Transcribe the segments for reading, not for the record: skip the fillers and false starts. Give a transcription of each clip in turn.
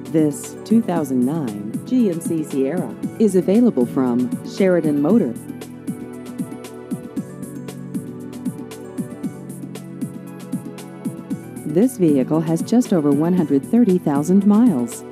This 2009 GMC Sierra is available from Sheridan Motor. This vehicle has just over 130,000 miles.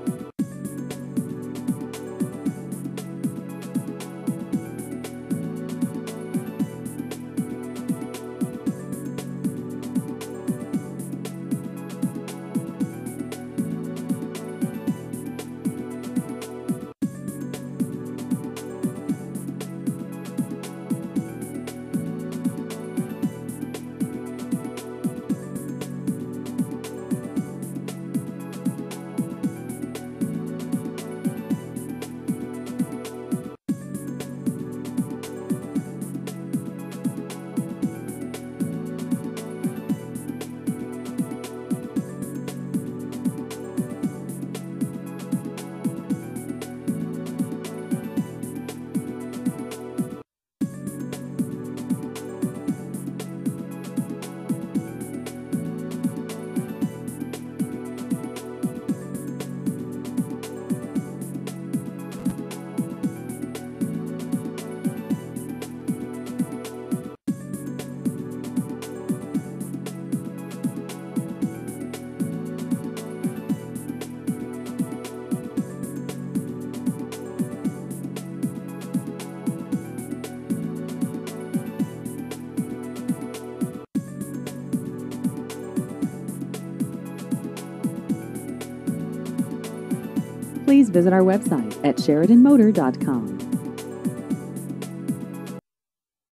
Please visit our website at SheridanMotor.com.